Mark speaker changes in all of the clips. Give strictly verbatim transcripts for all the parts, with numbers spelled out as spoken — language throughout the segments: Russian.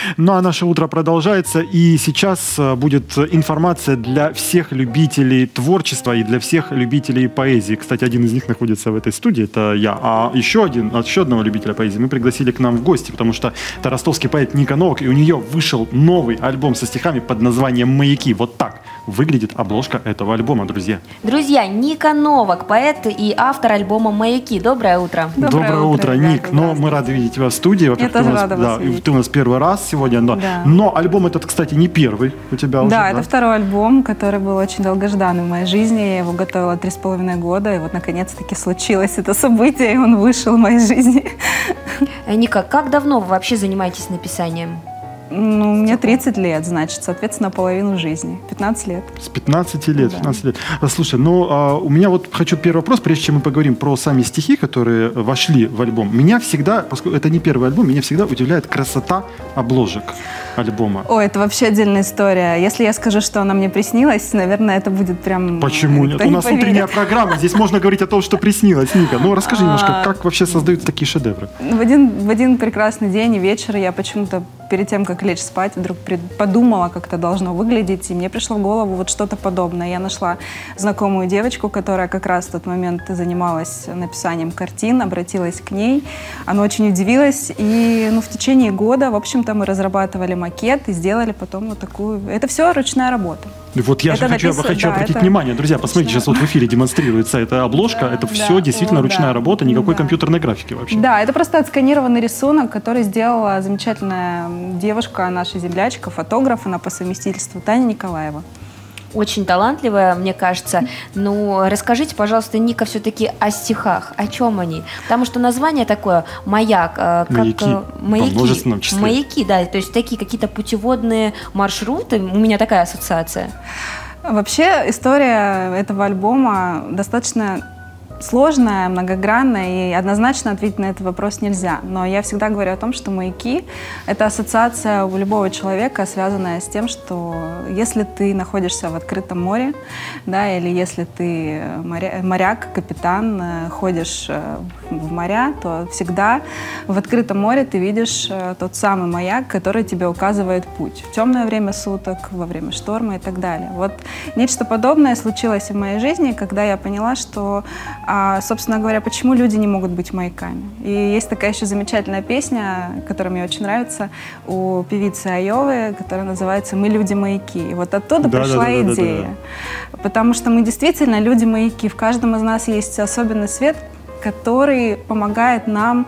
Speaker 1: Ну а наше утро продолжается, и сейчас будет информация для всех любителей творчества и для всех любителей поэзии. Кстати, один из них находится в этой студии, это я. А еще один, от еще одного любителя поэзии мы пригласили к нам в гости, потому что это ростовский поэт Ника Новак, и у нее вышел новый альбом со стихами под названием «Маяки». Вот так выглядит обложка этого альбома, друзья.
Speaker 2: Друзья, Ника Новак, поэт и автор альбома «Маяки». Доброе утро.
Speaker 1: Доброе, Доброе утро, утро Ник. Но мы рады видеть тебя в студии.
Speaker 3: Я тоже рада вас
Speaker 1: да,
Speaker 3: видеть.
Speaker 1: Ты у нас первый раз сегодня, но, да. но альбом этот, кстати, не первый у тебя уже.
Speaker 3: Да,
Speaker 1: Да,
Speaker 3: это второй альбом, который был очень долгожданный в моей жизни. Я его готовила три с половиной года, и вот наконец-таки случилось это событие, и он вышел в моей жизни.
Speaker 2: Ника, как давно вы вообще занимаетесь написанием?
Speaker 3: Ну, мне тридцать лет, значит, соответственно, половину жизни. пятнадцать лет.
Speaker 1: С пятнадцати лет,
Speaker 3: да.
Speaker 1: пятнадцать лет. Слушай, ну, а, у меня вот хочу первый вопрос, прежде чем мы поговорим про сами стихи, которые вошли в альбом. Меня всегда, поскольку это не первый альбом, меня всегда удивляет красота обложек альбома.
Speaker 3: Ой, это вообще отдельная история. Если я скажу, что она мне приснилась, наверное, это будет прям...
Speaker 1: Почему нет? У нас
Speaker 3: поверит.
Speaker 1: Утренняя программа, здесь можно говорить о том, что приснилось. Ника, ну расскажи немножко, как вообще создаются такие шедевры?
Speaker 3: В один, в один прекрасный день и вечер я почему-то перед тем, как лечь спать, вдруг подумала, как это должно выглядеть, и мне пришло в голову вот что-то подобное. Я нашла знакомую девочку, которая как раз в тот момент занималась написанием картин, обратилась к ней. Она очень удивилась, и ну, в течение года, в общем-то, мы разрабатывали макет и сделали потом вот такую... Это все ручная работа.
Speaker 1: Вот я
Speaker 3: это
Speaker 1: же хочу,
Speaker 3: написано,
Speaker 1: хочу
Speaker 3: да,
Speaker 1: обратить
Speaker 3: это
Speaker 1: внимание. Друзья, посмотрите,
Speaker 3: ручная...
Speaker 1: сейчас вот в эфире демонстрируется эта обложка.
Speaker 3: Да,
Speaker 1: это
Speaker 3: да,
Speaker 1: все действительно
Speaker 3: о,
Speaker 1: ручная
Speaker 3: да,
Speaker 1: работа, никакой
Speaker 3: да.
Speaker 1: компьютерной графики вообще.
Speaker 3: Да, это просто отсканированный рисунок, который сделала замечательная девушка, наша землячка, фотограф, она по совместительству, Таня Николаева.
Speaker 2: Очень талантливая, мне кажется. Ну, расскажите, пожалуйста, Ника, все-таки о стихах. О чем они? Потому что название такое «Маяк». Как,
Speaker 1: маяки.
Speaker 2: Маяки.
Speaker 1: По множественном числе.
Speaker 2: Маяки, да. То есть такие какие-то путеводные маршруты. У меня такая ассоциация.
Speaker 3: Вообще, история этого альбома достаточно сложная, многогранная, и однозначно ответить на этот вопрос нельзя. Но я всегда говорю о том, что маяки — это ассоциация у любого человека, связанная с тем, что если ты находишься в открытом море, да, или если ты моря, моряк, капитан, ходишь в моря, то всегда в открытом море ты видишь тот самый маяк, который тебе указывает путь в темное время суток, во время шторма и так далее. Вот нечто подобное случилось в моей жизни, когда я поняла, что А, собственно говоря, почему люди не могут быть маяками. И есть такая еще замечательная песня, которая мне очень нравится, у певицы Айовы, которая называется «Мы люди-маяки». И вот оттуда да, пришла да, да, идея. Да, да, да. Потому что мы действительно люди-маяки. В каждом из нас есть особенный свет, который помогает нам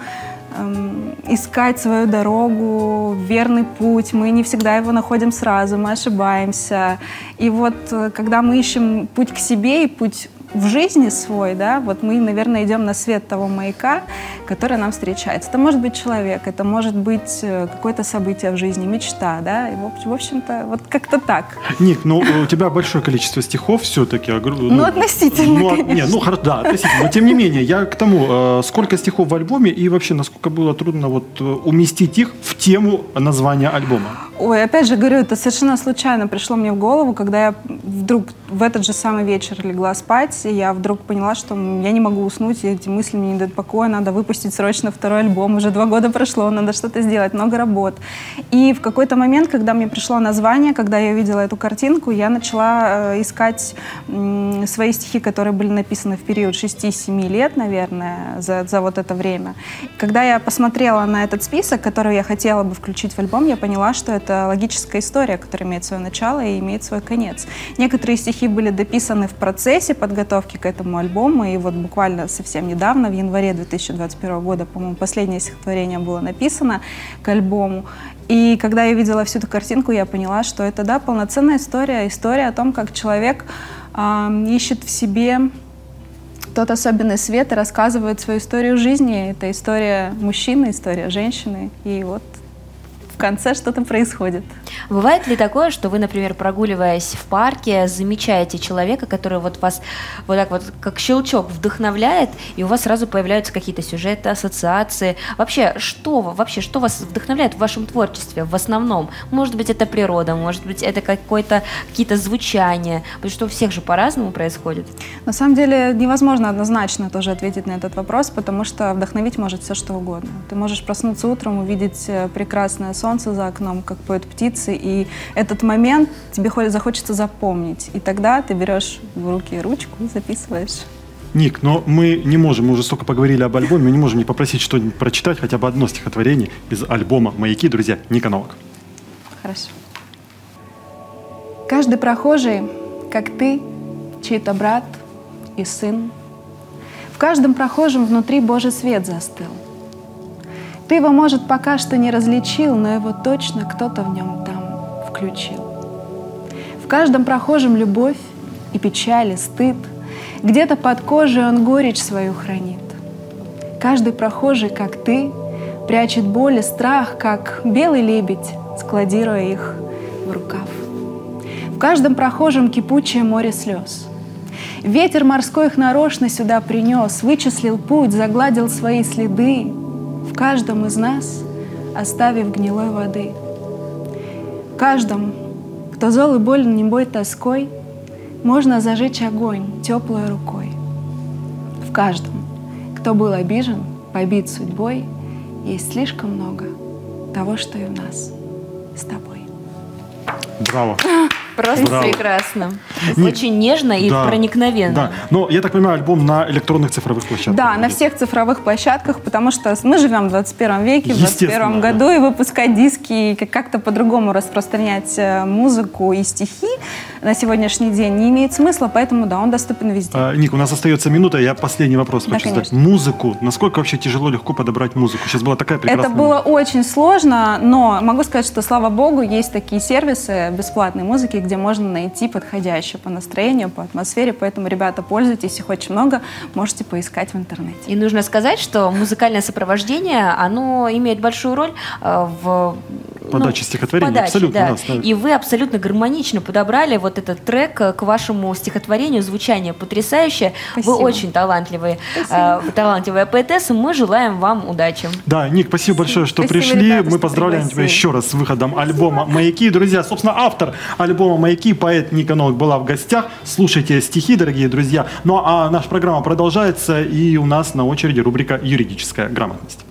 Speaker 3: эм, искать свою дорогу, верный путь. Мы не всегда его находим сразу, мы ошибаемся. И вот когда мы ищем путь к себе и путь в жизни свой, да, вот мы, наверное, идем на свет того маяка, который нам встречается. Это может быть человек, это может быть какое-то событие в жизни, мечта, да, и в общем-то, вот как-то так.
Speaker 1: Ник, ну у тебя большое количество стихов все-таки. Ну,
Speaker 3: ну относительно,
Speaker 1: ну,
Speaker 3: конечно.
Speaker 1: Не, ну, хорошо, да, относительно. Но тем не менее, я к тому, сколько стихов в альбоме и вообще, насколько было трудно вот уместить их в тему названия альбома?
Speaker 3: Ой, опять же говорю, это совершенно случайно пришло мне в голову, когда я вдруг в этот же самый вечер легла спать, и я вдруг поняла, что я не могу уснуть, и эти мысли мне не дают покоя, надо выпустить срочно второй альбом, уже два года прошло, надо что-то сделать, много работ. И в какой-то момент, когда мне пришло название, когда я увидела эту картинку, я начала э, искать э, свои стихи, которые были написаны в период шести-семи лет, наверное, за, за вот это время. Когда я посмотрела на этот список, который я хотела бы включить в альбом, я поняла, что это логическая история, которая имеет свое начало и имеет свой конец. Некоторые стихи были дописаны в процессе подготовки к этому альбому, и вот буквально совсем недавно, в январе две тысячи двадцать первого года, по-моему, последнее стихотворение было написано к альбому. И когда я видела всю эту картинку, я поняла, что это, да, полноценная история, история о том, как человек э, ищет в себе тот особенный свет и рассказывает свою историю жизни. Это история мужчины, история женщины, и вот в конце что-то происходит.
Speaker 2: Бывает ли такое, что вы, например, прогуливаясь в парке, замечаете человека, который вот вас вот так вот как щелчок вдохновляет, и у вас сразу появляются какие-то сюжеты, ассоциации? Вообще, что, вообще, что вас вдохновляет в вашем творчестве в основном? Может быть, это природа, может быть, это какое-то, какие-то звучания, потому что у всех же по-разному происходит.
Speaker 3: На самом деле невозможно однозначно тоже ответить на этот вопрос, потому что вдохновить может все что угодно. Ты можешь проснуться утром, увидеть прекрасное солнце, солнце за окном, как поют птицы, и этот момент тебе захочется запомнить. И тогда ты берешь в руки ручку и записываешь.
Speaker 1: Ник, но мы не можем, мы уже столько поговорили об альбоме, мы не можем не попросить что-нибудь прочитать, хотя бы одно стихотворение из альбома «Маяки», друзья, Ника Новак.
Speaker 3: Хорошо. Каждый прохожий, как ты, чей-то брат и сын. В каждом прохожем внутри Божий свет застыл. Ты его, может, пока что не различил, но его точно кто-то в нем там включил. В каждом прохожем любовь и печаль, и стыд. Где-то под кожей он горечь свою хранит. Каждый прохожий, как ты, прячет боль и страх, как белый лебедь, складируя их в рукав. В каждом прохожем кипучее море слез. Ветер морской их нарочно сюда принес, вычислил путь, загладил свои следы. В каждом из нас, оставив гнилой воды. В каждом, кто зол и болен немой тоской, можно зажечь огонь теплой рукой. В каждом, кто был обижен, побит судьбой, есть слишком много того, что и в нас с тобой.
Speaker 1: Браво.
Speaker 2: Просто
Speaker 1: Браво.
Speaker 2: Прекрасно.
Speaker 1: Ник,
Speaker 2: Очень нежно и
Speaker 1: да,
Speaker 2: проникновенно.
Speaker 1: Да. Но я так понимаю, альбом на электронных цифровых площадках.
Speaker 3: Да,
Speaker 1: будет.
Speaker 3: на всех цифровых площадках, потому что мы живем в двадцать первом веке, в двадцать первом
Speaker 1: Естественно,
Speaker 3: году, и выпускать диски, и как-то по-другому распространять э, музыку и стихи на сегодняшний день не имеет смысла, поэтому да, он доступен везде.
Speaker 1: А, Ник, у нас остается минута, я последний вопрос
Speaker 3: Да,
Speaker 1: хочу задать.
Speaker 3: конечно.
Speaker 1: Музыку. Насколько вообще тяжело, легко подобрать музыку? Сейчас была такая прекрасная...
Speaker 3: Это было очень сложно, но могу сказать, что, слава богу, есть такие сервисы бесплатной музыки, где можно найти подходящую по настроению, по атмосфере, поэтому, ребята, пользуйтесь, их очень много, можете поискать в интернете.
Speaker 2: И нужно сказать, что музыкальное сопровождение, оно имеет большую роль э, в
Speaker 1: Подаче
Speaker 2: ну,
Speaker 1: стихотворения,
Speaker 2: подаче,
Speaker 1: абсолютно,
Speaker 2: да.
Speaker 1: да, ставит.
Speaker 2: И вы абсолютно гармонично подобрали вот этот трек к вашему стихотворению, звучание потрясающее.
Speaker 3: Спасибо.
Speaker 2: Вы очень талантливые, э, талантливая поэтесса. Мы желаем вам удачи.
Speaker 1: Да, Ник, спасибо большое, что
Speaker 3: Спасибо,
Speaker 1: пришли.
Speaker 3: ребята,
Speaker 1: Мы
Speaker 3: что
Speaker 1: поздравляем тебя
Speaker 3: пригласили.
Speaker 1: еще раз с выходом альбома «Маяки». Друзья, собственно, автор альбома «Маяки», поэт Ника Новак была в гостях. Слушайте стихи, дорогие друзья. Ну а наша программа продолжается, и у нас на очереди рубрика «Юридическая грамотность».